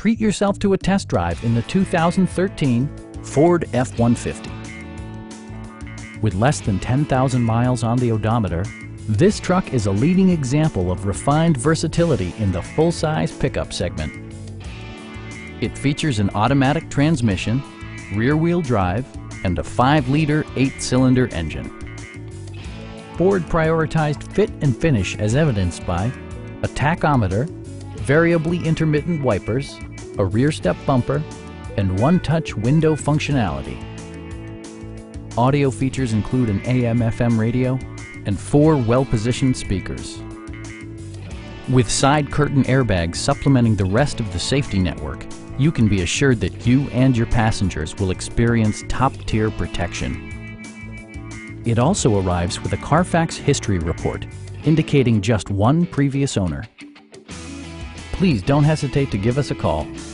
treat yourself to a test drive in the 2013 Ford F-150. With less than 10,000 miles on the odometer, this truck is a leading example of refined versatility in the full-size pickup segment. It features an automatic transmission, rear-wheel drive, and a 5-liter 8-cylinder engine. Ford prioritized fit and finish as evidenced by a tachometer, variably intermittent wipers, a rear step bumper, and one-touch window functionality. Audio features include an AM/FM radio and 4 well-positioned speakers. With side curtain airbags supplementing the rest of the safety network, you can be assured that you and your passengers will experience top-tier protection. It also arrives with a Carfax history report, indicating just one previous owner. Please don't hesitate to give us a call.